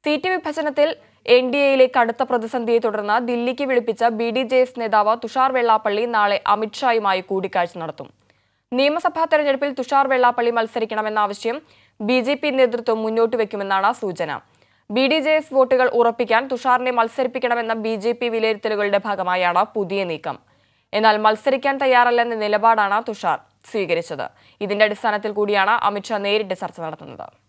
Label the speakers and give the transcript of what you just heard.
Speaker 1: Seat വിഭജനത്തിൽ എൻഡിഎയിലെ കടുത്ത പ്രതിസന്ധിയെ തുടർന്ന് ദില്ലിക്ക് വിളിപ്പിച്ച BDJS നേതാവ് തുഷാർ വെള്ളാപ്പള്ളി നാളെ അമിത്ഷായുമായി കൂടിക്കാഴ്ച നടത്തും. നിയമസഭാ തെരഞ്ഞെടുപ്പിൽ തുഷാർ വെള്ളാപ്പള്ളി മത്സരിക്കണമെന്ന ആവശ്യം BJP നേതൃത്വം മുന്നോട്ട് വയ്ക്കുമെന്നാണ് സൂചന. BDJS വോട്ടുകൾ ഉറപ്പിക്കാൻ തുഷാറിനെ മത്സരിപ്പിക്കണമെന്ന BJP വിലയിരുത്തലുകളുടെ ഭാഗമായാണ് പുതിയ നീക്കം. എന്നാൽ മത്സരിക്കാൻ തയ്യാറല്ലെന്ന നിലപാടാണ് തുഷാർ സ്വീകരിച്ചത്. ഇതിന്റെ അടിസ്ഥാനത്തിൽ കൂടിയാണ് അമിത്ഷാ നേരിട്ട് ചർച്ച നടത്തുന്നത്.